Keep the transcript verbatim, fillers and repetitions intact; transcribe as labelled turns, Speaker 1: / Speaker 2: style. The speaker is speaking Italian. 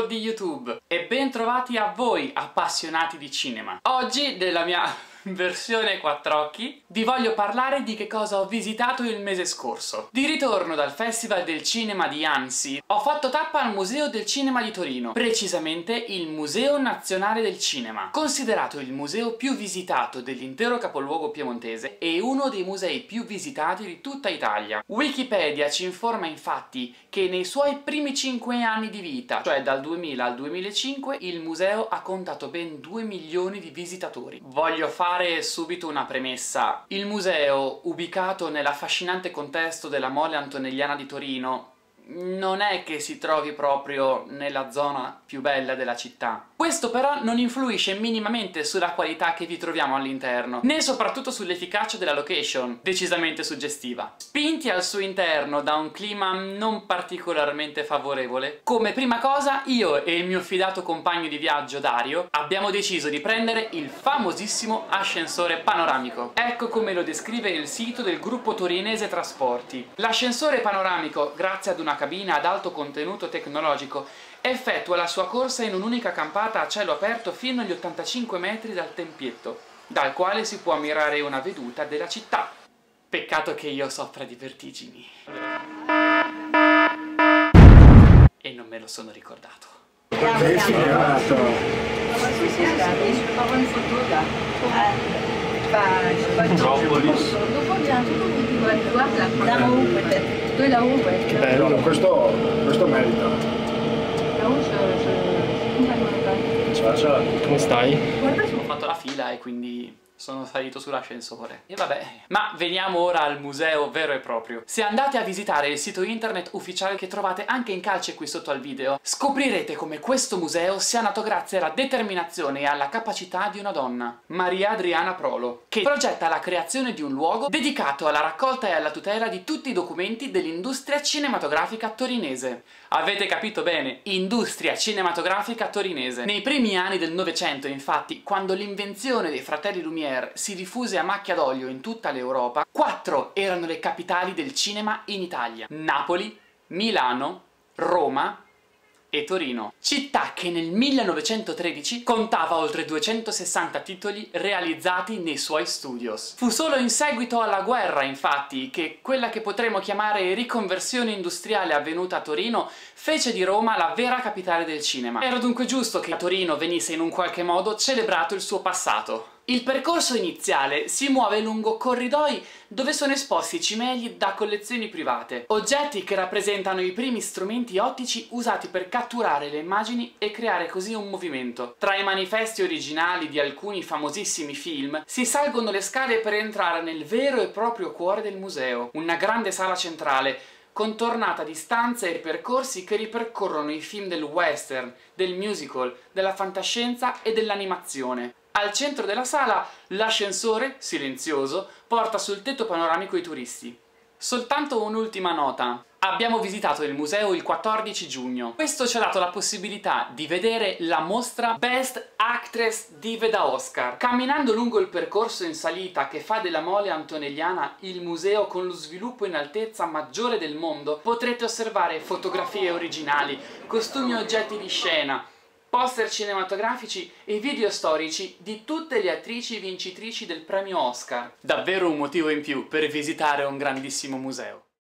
Speaker 1: popolo di YouTube e bentrovati a voi appassionati di cinema. Oggi, nella mia versione quattro occhi, vi voglio parlare di che cosa ho visitato il mese scorso. Di ritorno dal Festival del Cinema di Annecy, ho fatto tappa al Museo del Cinema di Torino, precisamente il Museo Nazionale del Cinema, considerato il museo più visitato dell'intero capoluogo piemontese e uno dei musei più visitati di tutta Italia. Wikipedia ci informa infatti che nei suoi primi cinque anni di vita, cioè dal duemila al duemilacinque, il museo ha contato ben due milioni di visitatori. Voglio fare fare subito una premessa. Il museo, ubicato nell'affascinante contesto della Mole Antonelliana di Torino, non è che si trovi proprio nella zona più bella della città. Questo però non influisce minimamente sulla qualità che vi troviamo all'interno, né soprattutto sull'efficacia della location, decisamente suggestiva. Spinti al suo interno da un clima non particolarmente favorevole, come prima cosa io e il mio fidato compagno di viaggio Dario abbiamo deciso di prendere il famosissimo ascensore panoramico. Ecco come lo descrive il sito del gruppo torinese Trasporti. L'ascensore panoramico, grazie ad una cabina ad alto contenuto tecnologico, effettua la sua corsa in un'unica campata a cielo aperto fino agli ottantacinque metri dal tempietto, dal quale si può ammirare una veduta della città. Peccato che io soffra di vertigini. E non me lo sono ricordato.
Speaker 2: Che sfigato! Che bello, questo, questo merita. Ciao, ciao. Come stai?
Speaker 1: Ho fatto la fila e quindi sono salito sull'ascensore. E vabbè. Ma veniamo ora al museo vero e proprio. Se andate a visitare il sito internet ufficiale che trovate anche in calce qui sotto al video, scoprirete come questo museo sia nato grazie alla determinazione e alla capacità di una donna, Maria Adriana Prolo, che progetta la creazione di un luogo dedicato alla raccolta e alla tutela di tutti i documenti dell'industria cinematografica torinese. Avete capito bene, industria cinematografica torinese. Nei primi anni del Novecento, infatti, quando l'invenzione dei fratelli Lumière si diffuse a macchia d'olio in tutta l'Europa, quattro erano le capitali del cinema in Italia: Napoli, Milano, Roma e Torino. Città che nel millenovecentotredici contava oltre duecentosessanta titoli realizzati nei suoi studios. Fu solo in seguito alla guerra, infatti, che quella che potremmo chiamare riconversione industriale avvenuta a Torino fece di Roma la vera capitale del cinema. Era dunque giusto che a Torino venisse in un qualche modo celebrato il suo passato. Il percorso iniziale si muove lungo corridoi dove sono esposti cimeli da collezioni private, oggetti che rappresentano i primi strumenti ottici usati per catturare le immagini e creare così un movimento. Tra i manifesti originali di alcuni famosissimi film si salgono le scale per entrare nel vero e proprio cuore del museo, una grande sala centrale contornata di stanze e percorsi che ripercorrono i film del western, del musical, della fantascienza e dell'animazione. Al centro della sala, l'ascensore, silenzioso, porta sul tetto panoramico i turisti. Soltanto un'ultima nota. Abbiamo visitato il museo il quattordici giugno. Questo ci ha dato la possibilità di vedere la mostra Best Actress Dive da Oscar. Camminando lungo il percorso in salita che fa della Mole Antonelliana il museo con lo sviluppo in altezza maggiore del mondo, potrete osservare fotografie originali, costumi e oggetti di scena, poster cinematografici e video storici di tutte le attrici vincitrici del premio Oscar. Davvero un motivo in più per visitare un grandissimo museo.